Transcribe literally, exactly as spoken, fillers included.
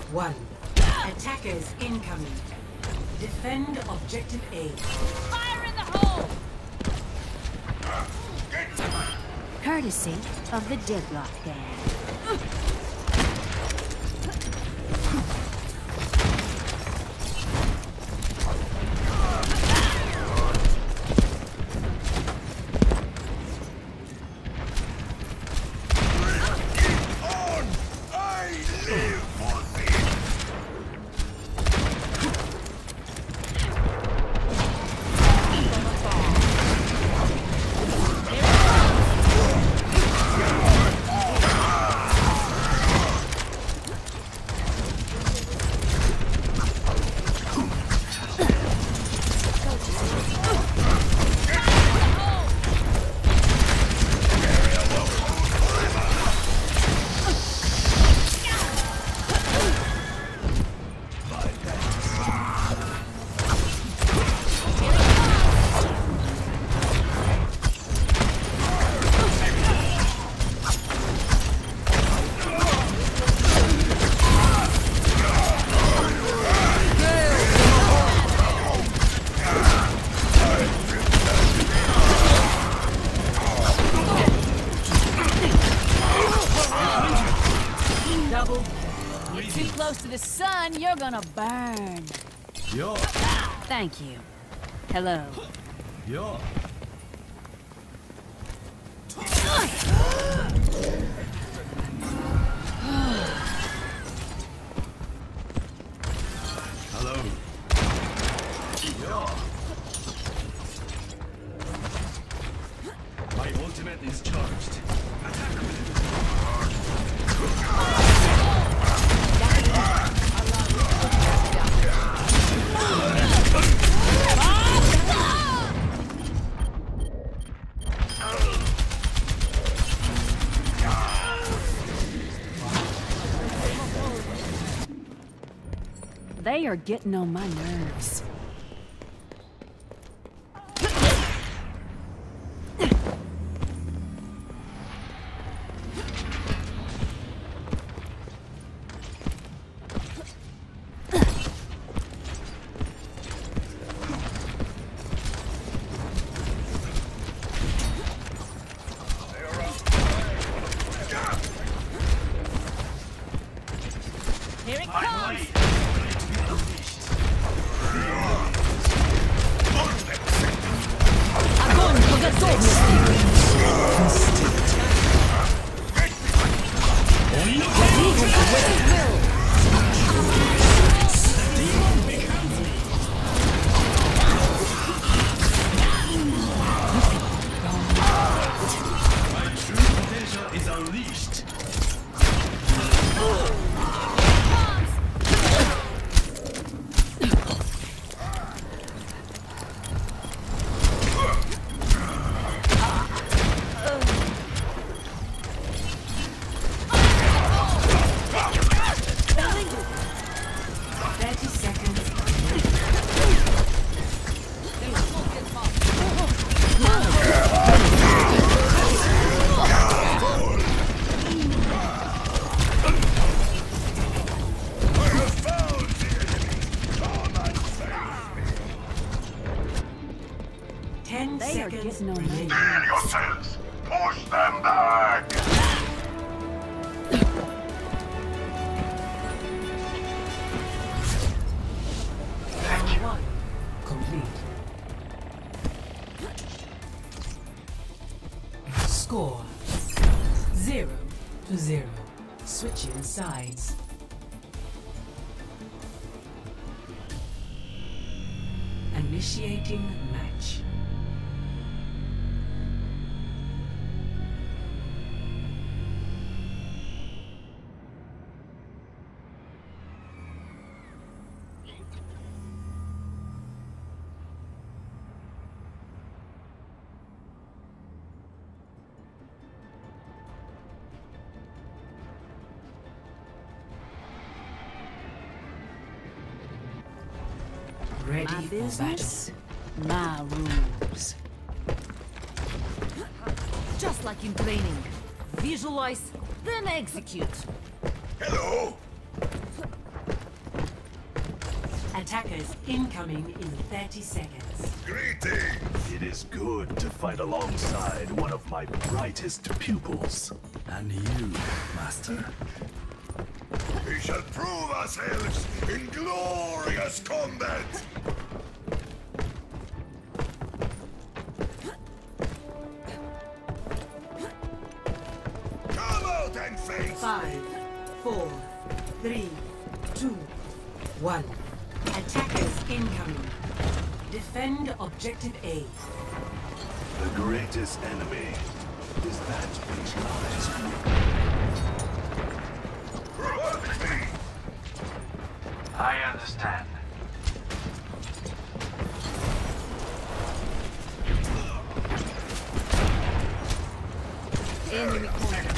one. Attackers incoming. Defend objective A. Fire in the hole! Courtesy of the Deadlock Gang. Too close to the sun, you're gonna burn. Yo. Thank you. Hello. Yo. Hello. Yo. My ultimate is charged. They are getting on my nerves. Here it comes! Огонь по готовности! My true potential is unleashed. thirty seconds. Ten They are seconds getting on my remaining. nerves. yourselves! Push them back! Round one complete. Score zero to zero. Switching sides. Initiating match. Ready My for business, my rules. Just like in training. Visualize, then execute. Hello? Attackers incoming in thirty seconds. Greetings! It is good to fight alongside one of my brightest pupils. And you, Master. We shall prove ourselves in glorious combat! Come out and face Five, four, three, two, one. Attackers incoming. Defend objective A. The greatest enemy is that which lies Provoke me! I understand. Enemy corner.